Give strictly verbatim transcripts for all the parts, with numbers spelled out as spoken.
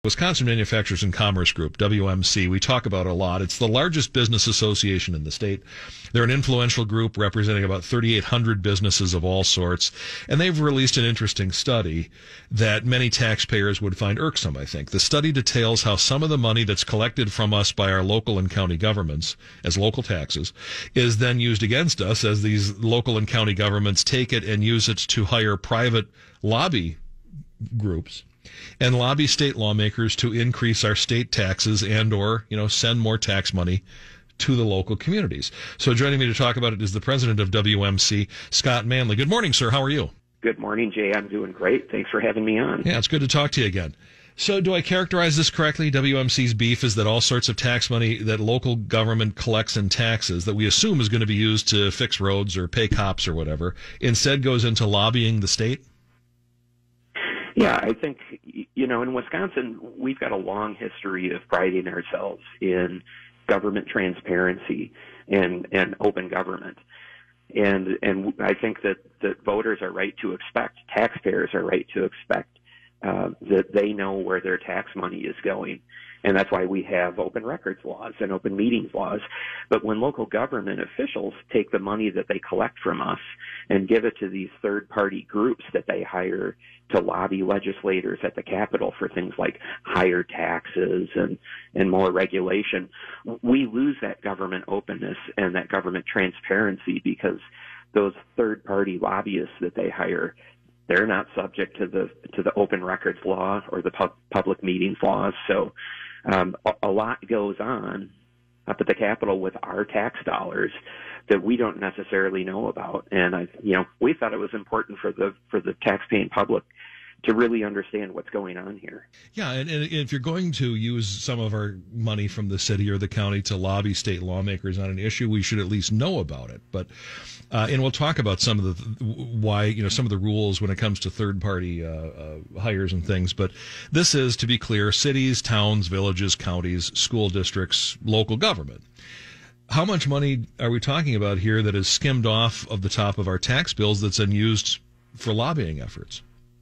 Wisconsin Manufacturers and Commerce Group, W M C, we talk about a lot. It's the largest business association in the state. They're an influential group representing about thirty-eight hundred businesses of all sorts, and they've released an interesting study that many taxpayers would find irksome, I think. The study details how some of the money that's collected from us by our local and county governments as local taxes is then used against us as these local and county governments take it and use it to hire private lobby groups and lobby state lawmakers to increase our state taxes and or, you know, send more tax money to the local communities. So joining me to talk about it is the president of W M C, Scott Manley. Good morning, sir. How are you? Good morning, Jay. I'm doing great. Thanks for having me on. Yeah, it's good to talk to you again. So do I characterize this correctly? W M C's beef is that all sorts of tax money that local government collects in taxes that we assume is going to be used to fix roads or pay cops or whatever, instead goes into lobbying the state? Yeah, I think, you know, in Wisconsin, we've got a long history of priding ourselves in government transparency and, and open government. And and I think that, that voters are right to expect, taxpayers are right to expect uh, that they know where their tax money is going. And that's why we have open records laws and open meetings laws. But when local government officials take the money that they collect from us and give it to these third-party groups that they hire to lobby legislators at the Capitol for things like higher taxes and, and more regulation, we lose that government openness and that government transparency because those third-party lobbyists that they hire, they're not subject to the to the open records law or the pub, public meetings laws. So um, a, a lot goes on up at the Capitol with our tax dollars that we don't necessarily know about. And I, you know, we thought it was important for the for the taxpaying public to really understand what's going on here. Yeah, and, and if you're going to use some of our money from the city or the county to lobby state lawmakers on an issue, we should at least know about it. But uh, and we'll talk about some of the why, you know, some of the rules when it comes to third-party uh, uh, hires and things. But this is, to be clear, cities, towns, villages, counties, school districts, local government. How much money are we talking about here that is skimmed off of the top of our tax bills that's then used for lobbying efforts?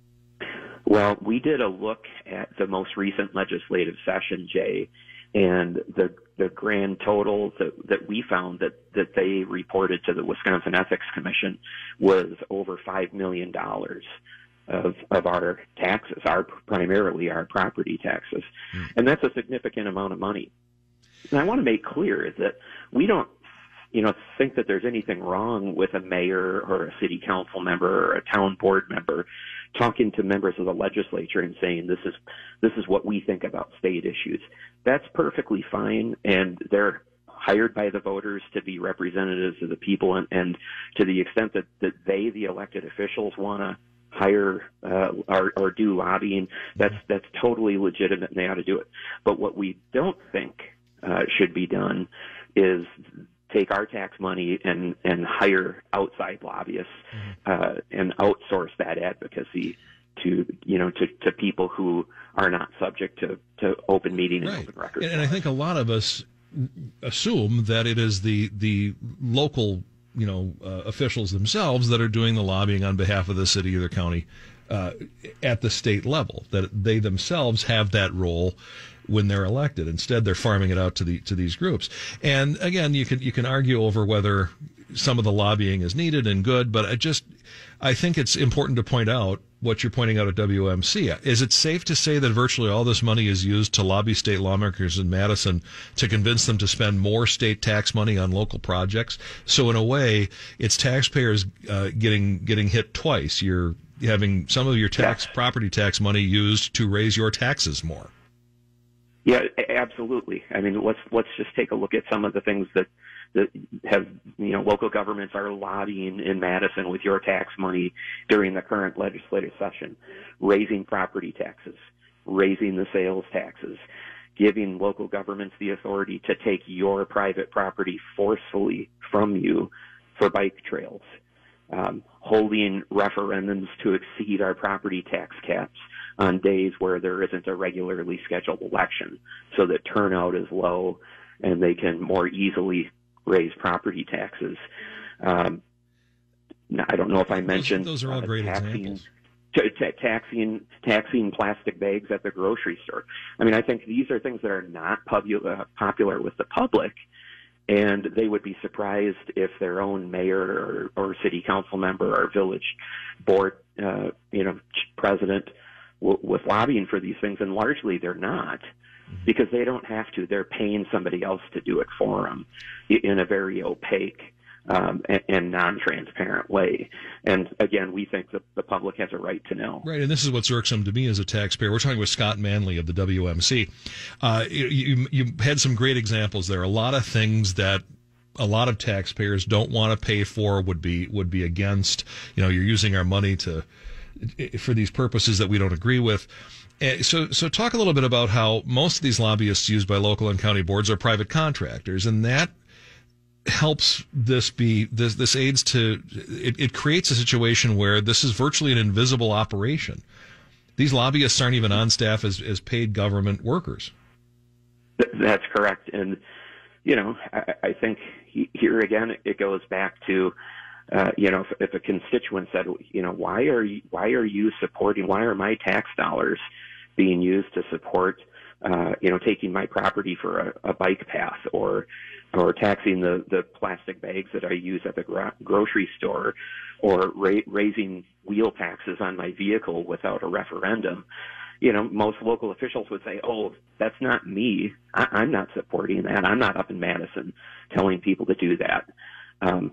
Well, we did a look at the most recent legislative session, Jay, and the the grand total that, that we found that, that they reported to the Wisconsin Ethics Commission was over five million dollars of of our taxes, our primarily our property taxes. Mm. And that's a significant amount of money. And I want to make clear that we don't, you know, think that there's anything wrong with a mayor or a city council member or a town board member talking to members of the legislature and saying this is this is what we think about state issues. That's perfectly fine, and they're hired by the voters to be representatives of the people, and, and to the extent that, that they, the elected officials, want to hire uh, or, or do lobbying, that's that's totally legitimate, and they ought to do it. But what we don't think uh, should be done is take our tax money and, and hire outside lobbyists uh, and outsource that advocacy to, you know, to, to people who are not subject to, to open meeting and right. open records. And, and I think a lot of us assume that it is the the local, you know, uh, officials themselves that are doing the lobbying on behalf of the city or the county uh, at the state level, that they themselves have that role when they're elected. Instead, they're farming it out to the to these groups. And again, you can you can argue over whether some of the lobbying is needed and good, but I just I think it's important to point out what you're pointing out at W M C. Is it safe to say that virtually all this money is used to lobby state lawmakers in Madison to convince them to spend more state tax money on local projects? So in a way, it's taxpayers uh, getting getting hit twice. You're having some of your tax yeah. property tax money used to raise your taxes more. Yeah, absolutely. I mean, let's let's just take a look at some of the things that that have, you know, local governments are lobbying in Madison with your tax money during the current legislative session, raising property taxes, raising the sales taxes, giving local governments the authority to take your private property forcefully from you for bike trails, um, holding referendums to exceed our property tax caps on days where there isn't a regularly scheduled election so that turnout is low and they can more easily raise property taxes. Um, I don't know if I mentioned those, those are all uh, great taxing, examples. t- t- taxing taxing plastic bags at the grocery store. I mean, I think these are things that are not pub- uh, popular with the public, and they would be surprised if their own mayor or, or city council member or village board, uh, you know, president w- was lobbying for these things, and largely they're not, because they don't have to. They're paying somebody else to do it for them in a very opaque um, and, and non-transparent way. And again, we think that the public has a right to know. Right, and this is what's irksome to me as a taxpayer. We're talking with Scott Manley of the W M C. Uh, you, you, you had some great examples there. A lot of things that a lot of taxpayers don't want to pay for, would be would be against. You know, you're using our money to for these purposes that we don't agree with. So, so talk a little bit about how most of these lobbyists used by local and county boards are private contractors, and that helps this be this this aids to it, it creates a situation where this is virtually an invisible operation. These lobbyists aren't even on staff as as paid government workers. That's correct, and you know, I, I think here again it goes back to. Uh, you know, if, if a constituent said, you know, why are you, why are you supporting, why are my tax dollars being used to support, uh, you know, taking my property for a, a bike path, or, or taxing the, the plastic bags that I use at the gro- grocery store, or ra- raising wheel taxes on my vehicle without a referendum? You know, most local officials would say, oh, that's not me. I- I'm not supporting that. I'm not up in Madison telling people to do that. Um,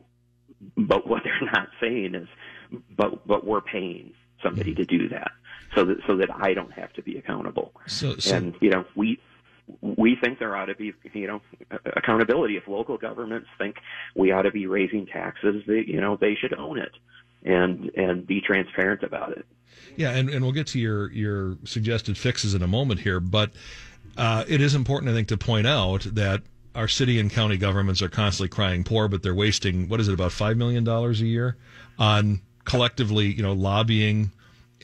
But what they're not saying is, but but we're paying somebody to do that, so that so that I don't have to be accountable. So, so and you know, we we think there ought to be, you know, accountability. If local governments think we ought to be raising taxes, they, you know, they should own it and and be transparent about it. Yeah, and, and we'll get to your your suggested fixes in a moment here, but uh, it is important, I think, to point out that our city and county governments are constantly crying poor, but they're wasting, what is it, about five million dollars a year on collectively, you know, lobbying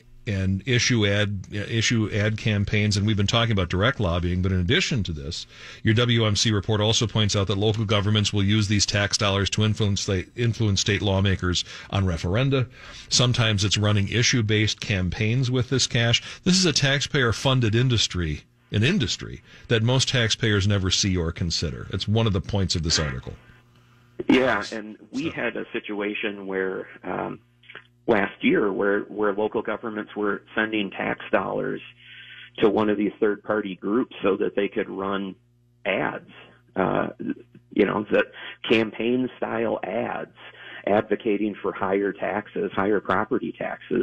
and issue ad issue ad campaigns. And we've been talking about direct lobbying, but in addition to this, your W M C report also points out that local governments will use these tax dollars to influence state, influence state lawmakers on referenda. Sometimes it's running issue-based campaigns with this cash. This is a taxpayer-funded industry. An industry that most taxpayers never see or consider. It's one of the points of this article. Yeah, and we so. had a situation where um, last year where, where local governments were sending tax dollars to one of these third-party groups so that they could run ads, uh, you know, that campaign-style ads advocating for higher taxes, higher property taxes,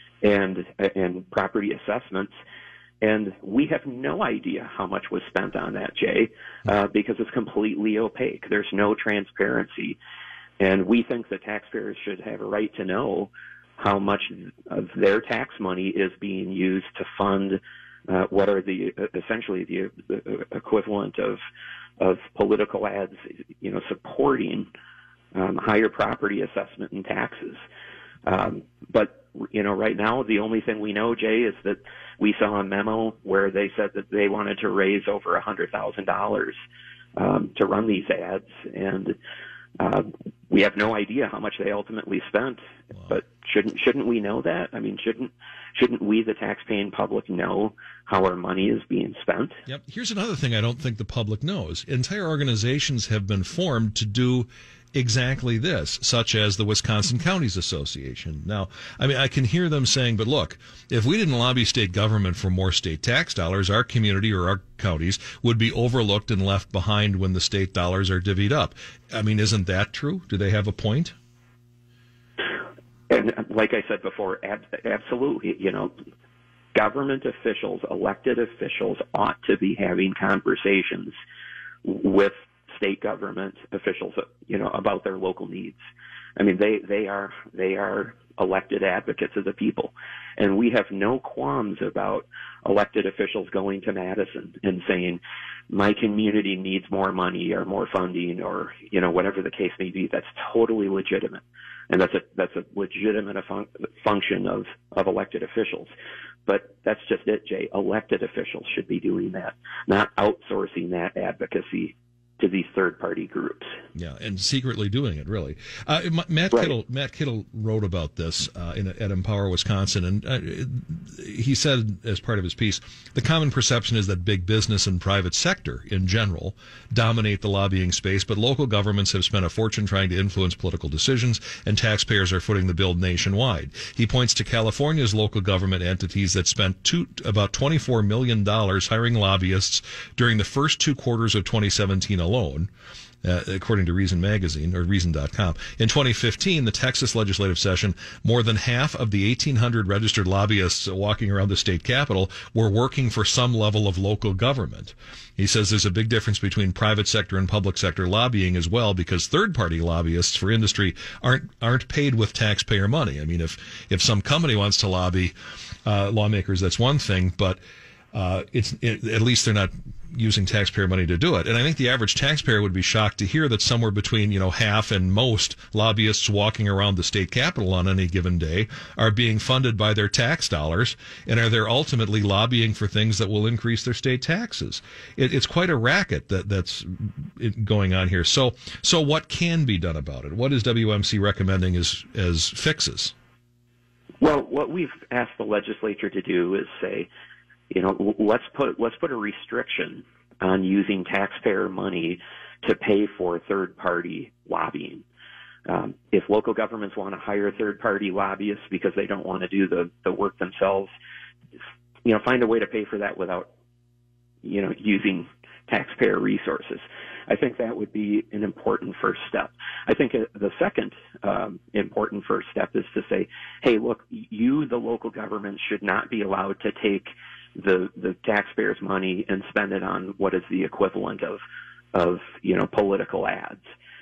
and and property assessments. And we have no idea how much was spent on that, Jay, uh, because it's completely opaque. There's no transparency. And we think that taxpayers should have a right to know how much of their tax money is being used to fund uh, what are the essentially the, the equivalent of of political ads, you know, supporting um, higher property assessment and taxes. Um, but, you know, right now, the only thing we know, Jay, is that we saw a memo where they said that they wanted to raise over one hundred thousand dollars um, to run these ads. And uh, we have no idea how much they ultimately spent. Wow. But shouldn't shouldn't we know that? I mean, shouldn't shouldn't we, the taxpaying public, know how our money is being spent? Yep. Here's another thing I don't think the public knows. Entire organizations have been formed to do exactly this, such as the Wisconsin Counties Association. Now, I mean, I can hear them saying, but look, if we didn't lobby state government for more state tax dollars, our community or our counties would be overlooked and left behind when the state dollars are divvied up. I mean, isn't that true? Do they have a point? And like I said before, ab- absolutely, you know, government officials, elected officials ought to be having conversations with state government officials, you know, about their local needs. I mean, they, they are they are elected advocates of the people, and we have no qualms about elected officials going to Madison and saying, my community needs more money or more funding, or, you know, whatever the case may be. That's totally legitimate, and that's a that's a legitimate fun- function of of elected officials. But that's just it, Jay. Elected officials should be doing that, not outsourcing that advocacy to these third-party groups. Yeah, and secretly doing it, really. Uh, Matt right. Kittle Matt Kittle wrote about this uh, in, at Empower Wisconsin, and uh, he said as part of his piece, the common perception is that big business and private sector in general dominate the lobbying space, but local governments have spent a fortune trying to influence political decisions, and taxpayers are footing the bill nationwide. He points to California's local government entities that spent two, about twenty-four million dollars hiring lobbyists during the first two quarters of twenty seventeen alone. Uh, according to Reason Magazine, or Reason dot com. In twenty fifteen, the Texas legislative session, more than half of the eighteen hundred registered lobbyists walking around the state capitol were working for some level of local government. He says there's a big difference between private sector and public sector lobbying as well, because third-party lobbyists for industry aren't aren't paid with taxpayer money. I mean, if, if some company wants to lobby uh, lawmakers, that's one thing, but uh, it's it, at least they're not using taxpayer money to do it. And I think the average taxpayer would be shocked to hear that somewhere between, you know, half and most lobbyists walking around the state capitol on any given day are being funded by their tax dollars and are there ultimately lobbying for things that will increase their state taxes. It, it's quite a racket that that's going on here. So, so what can be done about it? What is W M C recommending as, as fixes? Well, what we've asked the legislature to do is say, you know, let's put let's put a restriction on using taxpayer money to pay for third-party lobbying. Um, if local governments want to hire third-party lobbyists because they don't want to do the, the work themselves, you know, find a way to pay for that without, you know, using taxpayer resources. I think that would be an important first step. I think the second um, important first step is to say, hey, look, you, the local government, should not be allowed to take the the taxpayers' money and spend it on what is the equivalent of of you know political ads,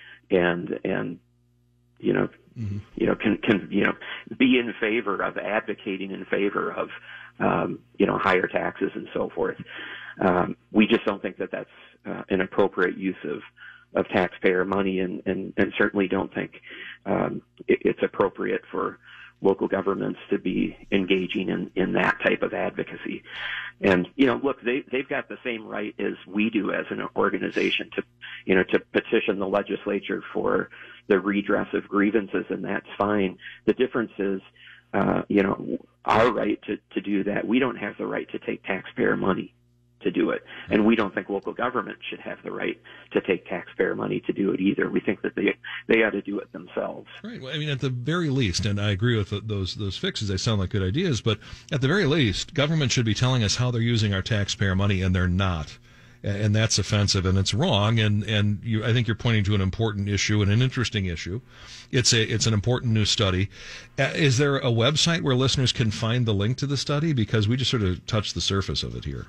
and and you know mm-hmm. you know can can you know be in favor of advocating in favor of um, you know higher taxes and so forth. Um, we just don't think that that's uh, an appropriate use of of taxpayer money, and and, and certainly don't think um, it, it's appropriate for local governments to be engaging in, in that type of advocacy. And, you know, look, they, they've got the same right as we do as an organization to, you know, to petition the legislature for the redress of grievances, and that's fine. The difference is, uh, you know, our right to, to do that. We don't have the right to take taxpayer money to do it. And we don't think local government should have the right to take taxpayer money to do it either. We think that they they ought to do it themselves. Right. Well, I mean, at the very least, and I agree with those those fixes, they sound like good ideas, but at the very least, government should be telling us how they're using our taxpayer money, and they're not. And that's offensive, and it's wrong. And and you, I think you're pointing to an important issue and an interesting issue. It's a it's an important new study. Uh, is there a website where listeners can find the link to the study? Because we just sort of touched the surface of it here.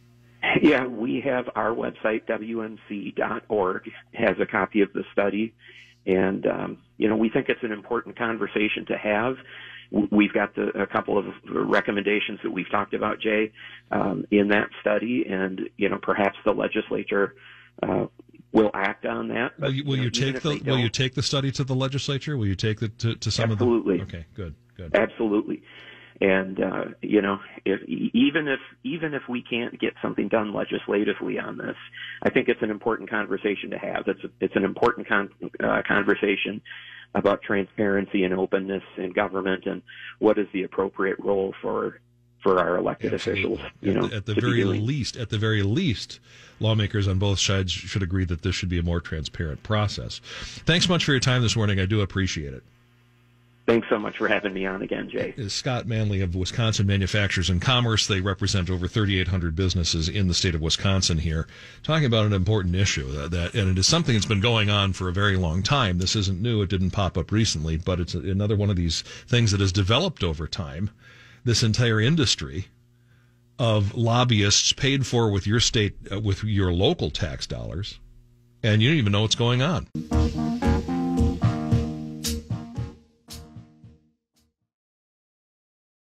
Yeah, we have our website, W M C dot org, has a copy of the study. And, um, you know, we think it's an important conversation to have. We've got the, a couple of recommendations that we've talked about, Jay, um, in that study. And, you know, perhaps the legislature uh, will act on that. But, will you, will you, know, you take the Will you take the study to the legislature? Will you take it to, to some Absolutely. of the... Okay, good, good. Absolutely. And, uh, you know, if, even if, even if we can't get something done legislatively on this, I think it's an important conversation to have. It's, it's an important con- uh, conversation about transparency and openness in government, and what is the appropriate role for, for our elected Absolutely. officials, you at know, the, at the very least, at the very least, lawmakers on both sides should agree that this should be a more transparent process. Thanks much for your time this morning. I do appreciate it. Thanks so much for having me on again, Jay. Is Scott Manley of Wisconsin Manufacturers and Commerce. They represent over thirty-eight hundred businesses in the state of Wisconsin here, talking about an important issue. That, that and it is something that's been going on for a very long time. This isn't new. It didn't pop up recently, but it's another one of these things that has developed over time. This entire industry of lobbyists paid for with your state, uh, with your local tax dollars, and you don't even know what's going on.